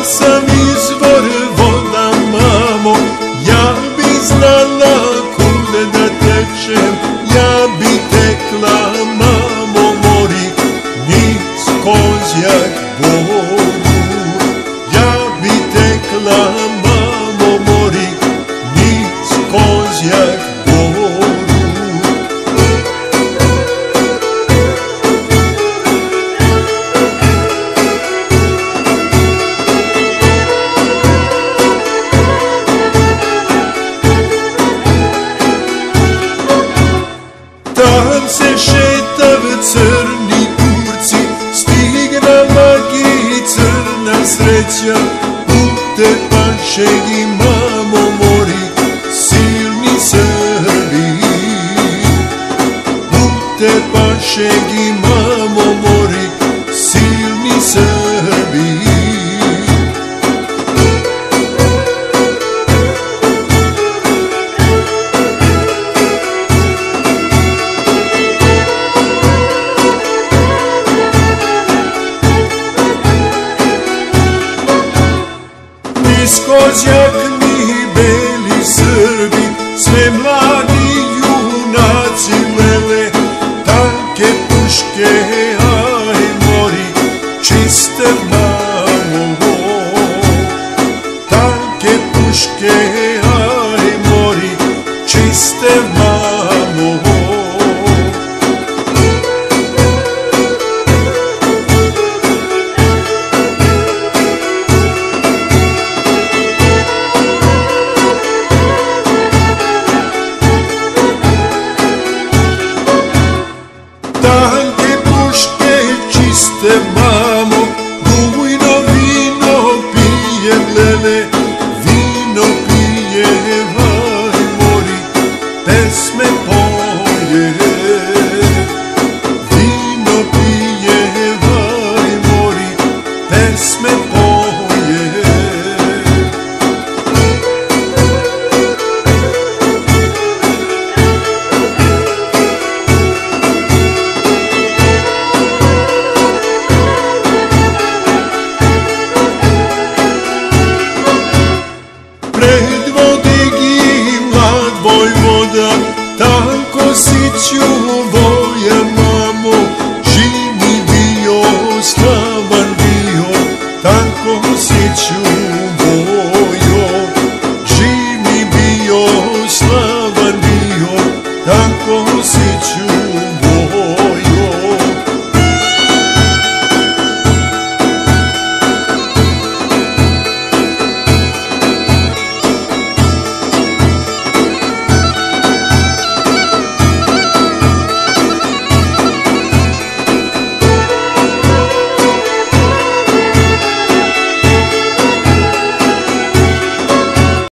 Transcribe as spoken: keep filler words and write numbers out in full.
sam izvor voda, mamo, ja bi znala kude da tečem, ja bi tekla, mamo, mori, niz Kozjak vodu. Ja bi tekla, mamo, mori, niz Kozjak vodu. Tam se šetav crni kurci, stigna magi crna sreća, utepašeg i mamo, mori, silni Srbi. Utepašeg i mamo, mori, silni Srbi. Niz Kozjak mi beli Srbi, sve mladi junaci lele, tanke puške, aj mori, čiste mamo. Tanke puške, aj mori, čiste mamo. Tanke puške, čiste mamo, bujno vino pijem lele, vino pijem, aj mori, pesme poje. Vino pijem, aj mori, pesme poje. Predvodi gi mlad vojvoda, tanko siću voja, mamo, živi bio, slavan bio, tanko siću vojo. Živi bio, slavan bio, tanko